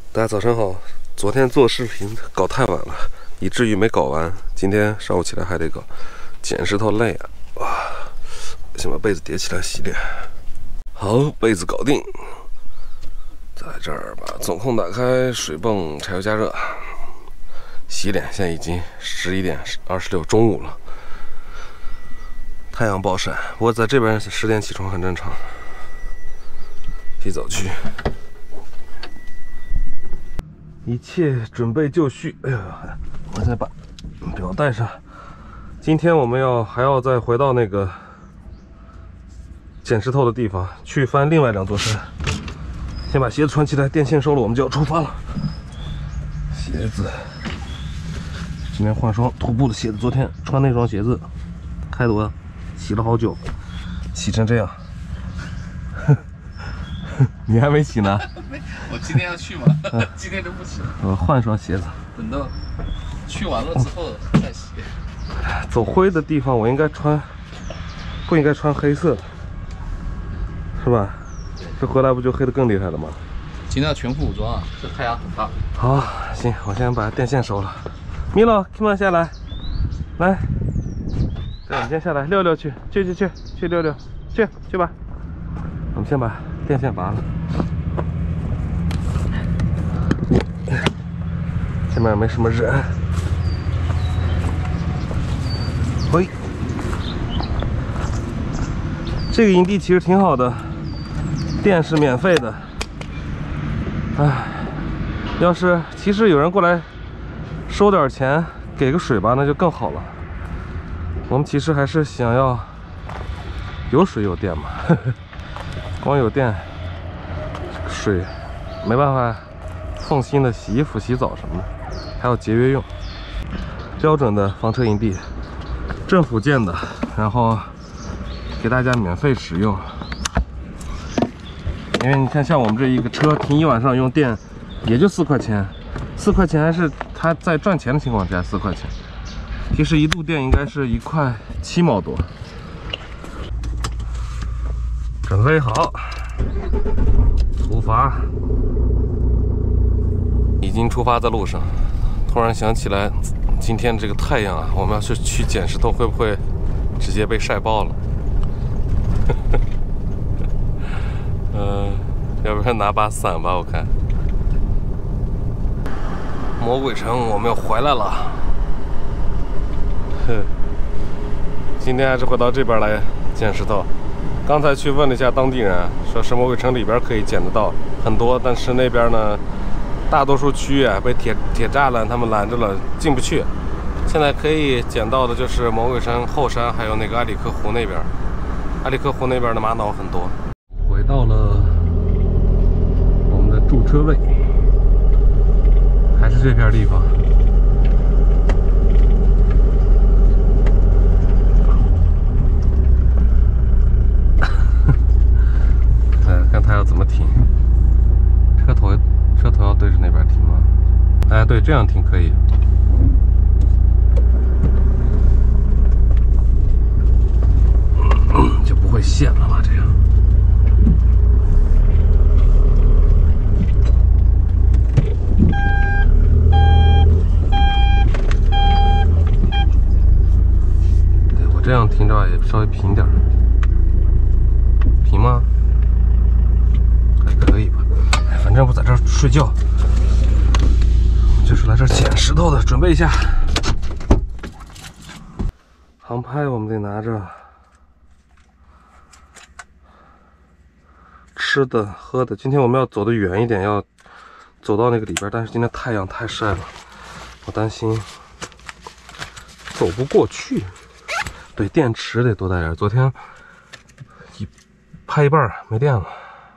大家早上好。昨天做视频搞太晚了，以至于没搞完。今天上午起来还得搞，捡石头累啊！哇，先把被子叠起来洗脸。好，被子搞定。在这儿把总控打开，水泵柴油加热，洗脸。现在已经11点26，中午了。太阳暴晒，不过在这边10点起床很正常。洗澡去。一切准备就绪。哎呀，我再把表带上。今天我们还要再回到那个捡石头的地方，去翻另外2座山。先把鞋子穿起来，电线收了，我们就要出发了。鞋子，今天换双徒步的鞋子。昨天穿那双鞋子，开的我洗了好久，洗成这样。你还没洗呢？ 我今天要去嘛，今天就不洗了。 我换双鞋子， 等到去完了之后再洗。 走灰的地方我应该穿，不应该穿黑色的，是吧？这回来不就黑的更厉害了吗？ 今天要全副武装啊，这太阳很大。 好，行，我先把电线收了。米洛 ，come on 下来，来，对，你先下来溜溜去溜溜，去吧。我们先把电线拔了。前面没什么人。喂，这个营地其实挺好的，电是免费的。哎，要是其实有人过来收点钱，给个水吧，那就更好了。我们其实还是想要有水有电嘛，光有电，水没办法放心的洗衣服、洗澡什么的，还要节约用。标准的房车营地，政府建的，然后给大家免费使用。因为你看，像我们这一个车停1晚上用电也就4块钱，4块钱还是它在赚钱的情况下4块钱。其实1度电应该是1块7毛多。准备好，出发。已经出发在路上，突然想起来，今天这个太阳啊，我们要是去捡石头，会不会直接被晒爆了？要不然拿把伞吧，我看。魔鬼城，我们要回来了。哼，今天还是回到这边来捡石头。刚才去问了一下当地人，说是魔鬼城里边可以捡得到很多，但是那边呢，大多数区域啊被铁栅栏他们拦着了，进不去。现在可以捡到的就是魔鬼城后山，还有那个阿里克湖那边。阿里克湖那边的玛瑙很多。回到了我们的驻车位，还是这片地方。看他要怎么停，车头要对着那边停吗？哎，对，这样停可以。就不会陷了吧？这样。对，我这样停着也稍微平点儿。平吗？还可以吧。哎，反正不在这儿睡觉，就是来这儿捡石头的。准备一下，航拍我们得拿着。吃的喝的，今天我们要走得远一点，要走到那个里边，但是今天太阳太晒了，我担心走不过去。对，电池得多带点，昨天拍一半没电了。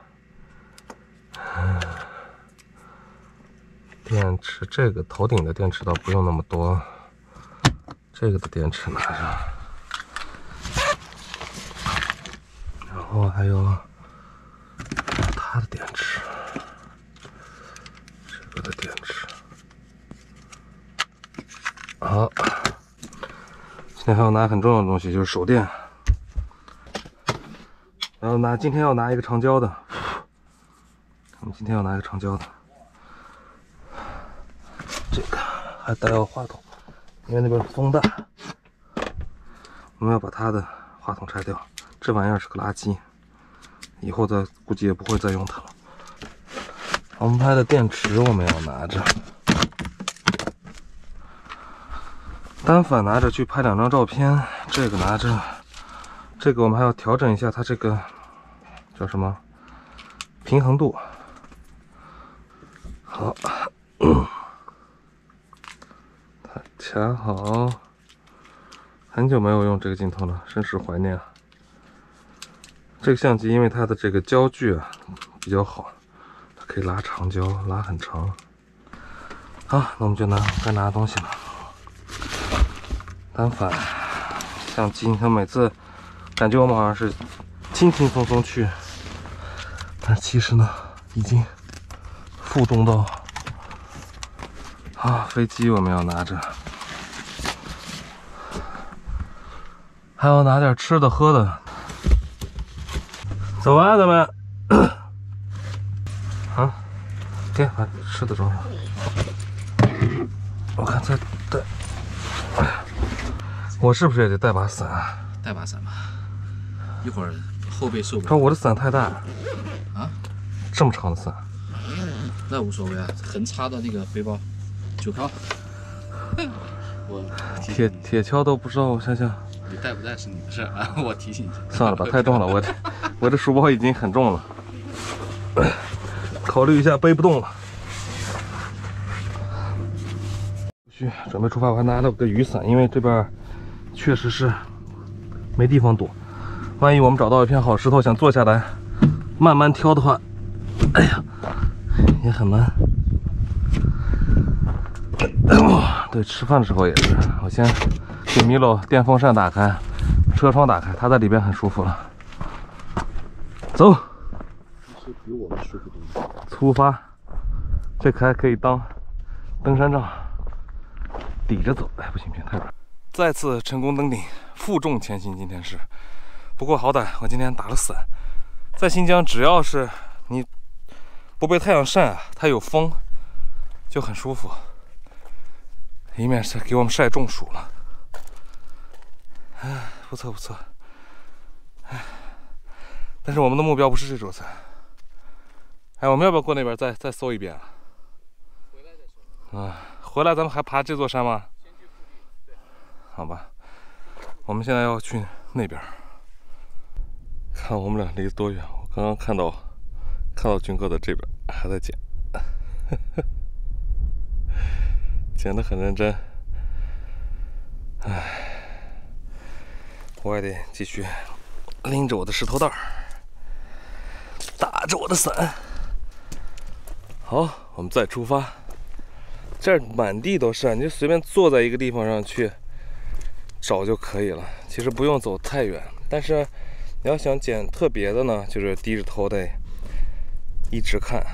电池这个头顶的电池倒不用那么多，这个的电池拿着，然后还有它的电池，这个的电池。好，今天还要拿很重要的东西，就是手电。然后今天要拿一个长焦的，我们今天要拿一个长焦的。 这个还带有话筒，因为那边风大，我们要把它的话筒拆掉。这玩意儿是个垃圾，以后估计也不会再用它了。航拍的电池我们要拿着，单反拿着去拍2张照片，这个拿着，这个我们还要调整一下它这个叫什么平衡度。好，它卡好，很久没有用这个镜头了，甚是怀念啊。这个相机因为它的这个焦距啊比较好，它可以拉长焦，拉很长。好，那我们就该拿东西了。单反、相机，你看每次感觉我们好像是轻轻松松去，但其实呢，已经负重到啊，飞机我们要拿着，还要拿点吃的喝的。走吧，咱们啊，给把吃的装上。我看再带，哎呀，我是不是也得带把伞啊？ 带把伞吧，一会儿后背受不了。 看我的伞太大啊， 这么长的伞。 那无所谓啊，横插的那个背包，9靠。我铁锹都不知道，我想想， 你带不带是你的事儿啊，我提醒一下。 算了吧，太重了，我这书包已经很重了，考虑一下背不动了。准备出发，我还拿了个雨伞，因为这边确实是没地方躲。万一我们找到一片好石头，想坐下来慢慢挑的话，哎呀，也很难。对，吃饭的时候也是，我先给米洛电风扇打开，车窗打开，他在里边很舒服了。走， 是比我们舒服多。 出发，这还可以当登山杖。抵着走，哎，不行，太软。再次成功登顶，负重前行。今天是，不过好歹我今天打了伞。在新疆，只要是你不被太阳晒啊，它有风，就很舒服。以免是给我们晒中暑了。哎，不错不错。哎，但是我们的目标不是这座山。哎，我们要不要过那边再搜一遍啊？回来再说。啊。回来咱们还爬这座山吗？先去腹地，对。好吧，我们现在要去那边。看我们俩离得多远！我刚刚看到军哥在这边还在捡，捡得很认真。唉，我也得继续拎着我的石头袋，打着我的伞。好，我们再出发。这儿满地都是，你就随便坐在一个地方上去找就可以了。其实不用走太远，但是你要想捡特别的呢，就是低着头得一直看。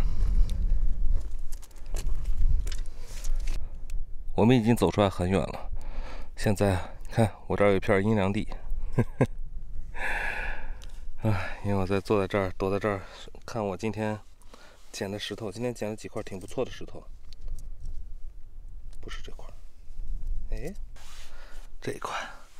我们已经走出来很远了，现在看我这儿有一片阴凉地，因为我在坐在这儿，躲在这儿看我今天捡的石头。今天捡了几块挺不错的石头。不是这块，哎，这一块，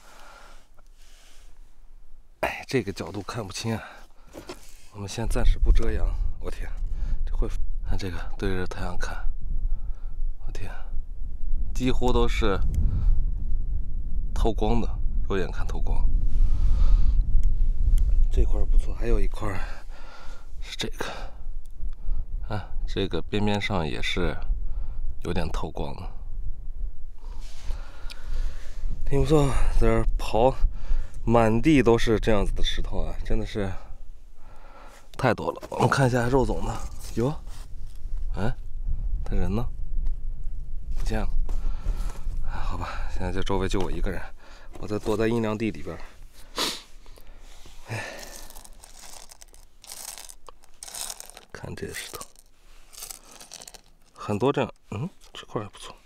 哎，这个角度看不清啊。我们先暂时不遮阳。我天，这会看这个对着太阳看，我天，几乎都是透光的，肉眼看透光。这块不错，还有一块是这个，啊，这个边边上也是有点透光的。挺不错，在这儿刨，满地都是这样子的石头啊，真的是太多了。我们看一下肉总呢，有，哎，他人呢？不见了。好吧，现在这周围就我一个人，我躲在阴凉地里边。哎，看这石头，很多这样，这块还不错。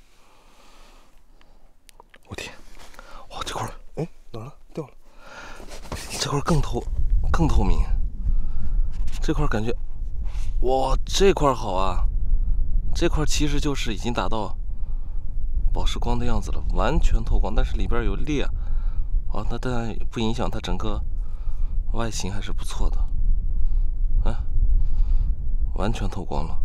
我天！哇，这块，哎，哪了？掉了。这块更透明。这块感觉，哇，这块好啊！这块其实就是已经达到宝石光的样子了，完全透光，但是里边有裂。哦，那但不影响它整个外形还是不错的。完全透光了。